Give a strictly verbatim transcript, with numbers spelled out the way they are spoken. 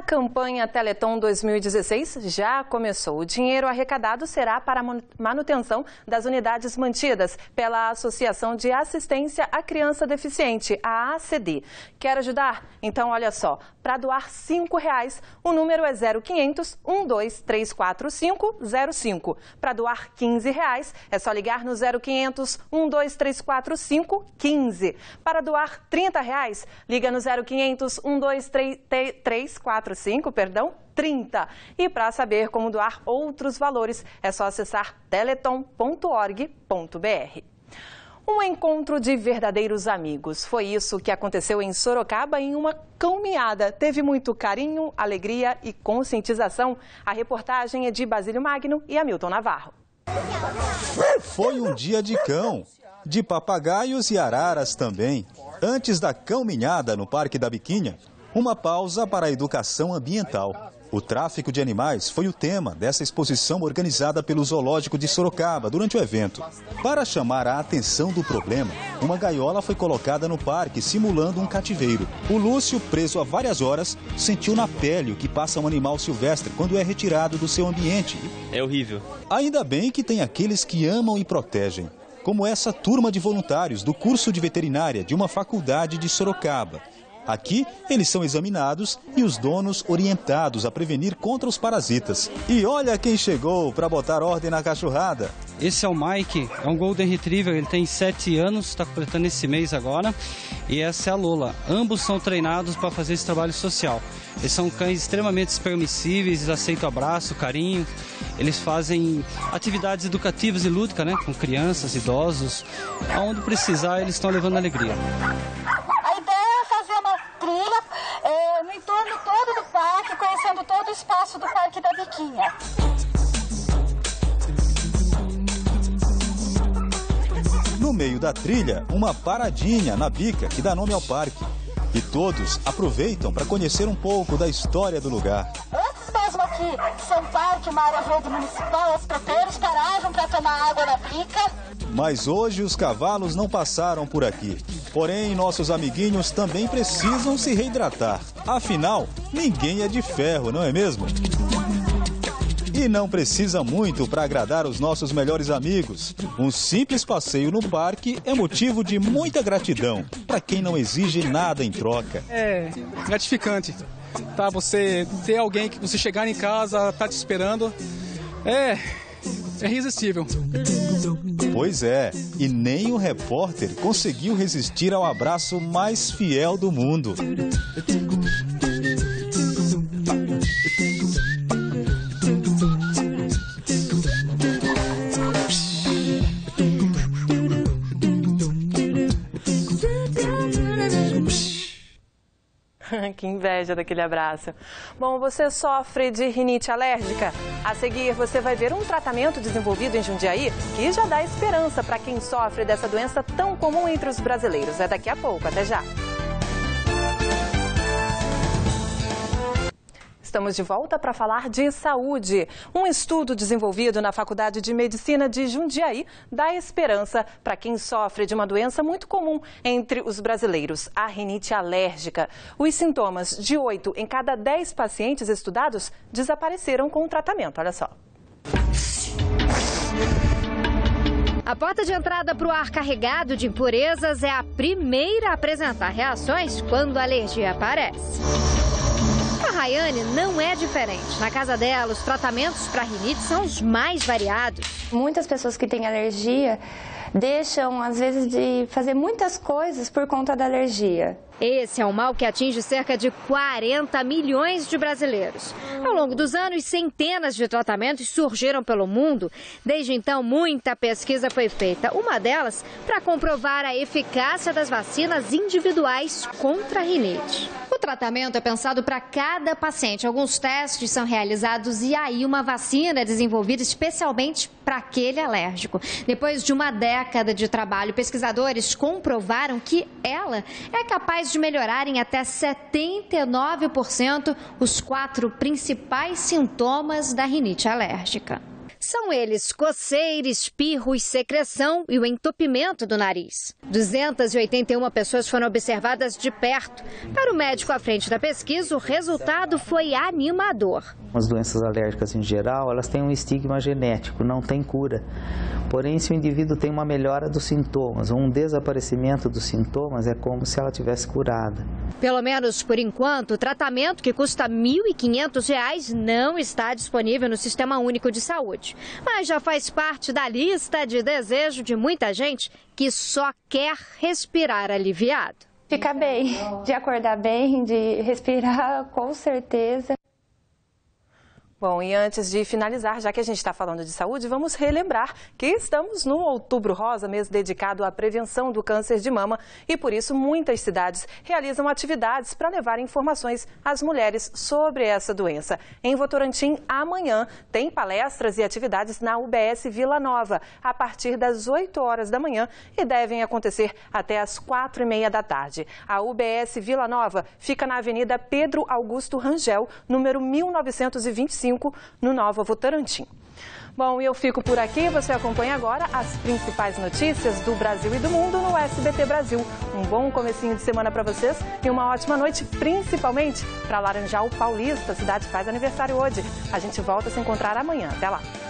A campanha Teleton dois mil e dezesseis já começou. O dinheiro arrecadado será para a manutenção das unidades mantidas pela Associação de Assistência à Criança Deficiente, a A C D. Quer ajudar? Então, olha só, para doar cinco reais, o número é zero quinhentos, um dois três quatro cinco zero cinco. Para doar quinze reais, é só ligar no zero quinhentos, um dois três quatro cinco quinze. Para doar trinta reais, liga no zero quinhentos, um dois três quatro cinco, perdão, trinta. E para saber como doar outros valores, é só acessar teleton ponto org ponto br. Um encontro de verdadeiros amigos. Foi isso que aconteceu em Sorocaba em uma caminhada. Teve muito carinho, alegria e conscientização. A reportagem é de Basílio Magno e Hamilton Navarro. Foi um dia de cão, de papagaios e araras também. Antes da caminhada no Parque da Biquinha, uma pausa para a educação ambiental. O tráfico de animais foi o tema dessa exposição organizada pelo Zoológico de Sorocaba durante o evento. Para chamar a atenção do problema, uma gaiola foi colocada no parque simulando um cativeiro. O Lúcio, preso há várias horas, sentiu na pele o que passa um animal silvestre quando é retirado do seu ambiente. É horrível. Ainda bem que tem aqueles que amam e protegem, como essa turma de voluntários do curso de veterinária de uma faculdade de Sorocaba. Aqui, eles são examinados e os donos orientados a prevenir contra os parasitas. E olha quem chegou para botar ordem na cachorrada. Esse é o Mike, é um Golden Retriever, ele tem sete anos, está completando esse mês agora. E essa é a Lola. Ambos são treinados para fazer esse trabalho social. Eles são cães extremamente permissíveis, aceitam abraço, carinho. Eles fazem atividades educativas e lúdicas, né, com crianças, idosos. Aonde precisar, eles estão levando alegria. É, no entorno todo do parque, conhecendo todo o espaço do Parque da Biquinha. No meio da trilha, uma paradinha na bica que dá nome ao parque. E todos aproveitam para conhecer um pouco da história do lugar. Antes mesmo aqui, São Parque, uma área verde municipal, os tropeiros paravam para tomar água na bica. Mas hoje os cavalos não passaram por aqui. Porém, nossos amiguinhos também precisam se reidratar. Afinal, ninguém é de ferro, não é mesmo? E não precisa muito para agradar os nossos melhores amigos. Um simples passeio no parque é motivo de muita gratidão para quem não exige nada em troca. É gratificante, tá? Você ter alguém que você chegar em casa, tá te esperando, é... é irresistível. Pois é, e nem o repórter conseguiu resistir ao abraço mais fiel do mundo. Que inveja daquele abraço. Bom, você sofre de rinite alérgica? A seguir, você vai ver um tratamento desenvolvido em Jundiaí que já dá esperança para quem sofre dessa doença tão comum entre os brasileiros. É daqui a pouco, até já. Estamos de volta para falar de saúde. Um estudo desenvolvido na Faculdade de Medicina de Jundiaí dá esperança para quem sofre de uma doença muito comum entre os brasileiros, a rinite alérgica. Os sintomas de oito em cada dez pacientes estudados desapareceram com o tratamento. Olha só. A porta de entrada para o ar carregado de impurezas é a primeira a apresentar reações quando a alergia aparece. A Rayane não é diferente. Na casa dela, os tratamentos para rinite são os mais variados. Muitas pessoas que têm alergia deixam, às vezes, de fazer muitas coisas por conta da alergia. Esse é um mal que atinge cerca de quarenta milhões de brasileiros. Ao longo dos anos, centenas de tratamentos surgiram pelo mundo. Desde então, muita pesquisa foi feita. Uma delas para comprovar a eficácia das vacinas individuais contra a rinite. O tratamento é pensado para cada paciente. Alguns testes são realizados e aí uma vacina é desenvolvida especialmente para aquele alérgico. Depois de uma década de trabalho, pesquisadores comprovaram que ela é capaz de melhorar em até setenta e nove por cento os quatro principais sintomas da rinite alérgica. São eles coceira, espirro, secreção e o entupimento do nariz. duzentas e oitenta e uma pessoas foram observadas de perto. Para o médico à frente da pesquisa, o resultado foi animador. As doenças alérgicas em geral, elas têm um estigma genético, não tem cura. Porém, se o indivíduo tem uma melhora dos sintomas, ou um desaparecimento dos sintomas, é como se ela tivesse curada. Pelo menos por enquanto, o tratamento que custa mil e quinhentos reais não está disponível no Sistema Único de Saúde. Mas já faz parte da lista de desejo de muita gente que só quer respirar aliviado. Ficar bem, de acordar bem, de respirar, com certeza. Bom, e antes de finalizar, já que a gente está falando de saúde, vamos relembrar que estamos no Outubro Rosa, mês dedicado à prevenção do câncer de mama, e por isso muitas cidades realizam atividades para levar informações às mulheres sobre essa doença. Em Votorantim, amanhã, tem palestras e atividades na U B S Vila Nova, a partir das oito horas da manhã e devem acontecer até as quatro e meia da tarde. A U B S Vila Nova fica na Avenida Pedro Augusto Rangel, número mil novecentos e vinte e cinco, no Nova Votorantim. Bom, eu fico por aqui. Você acompanha agora as principais notícias do Brasil e do mundo no S B T Brasil. Um bom comecinho de semana para vocês e uma ótima noite, principalmente para Laranjal Paulista. A cidade faz aniversário hoje. A gente volta a se encontrar amanhã. Até lá!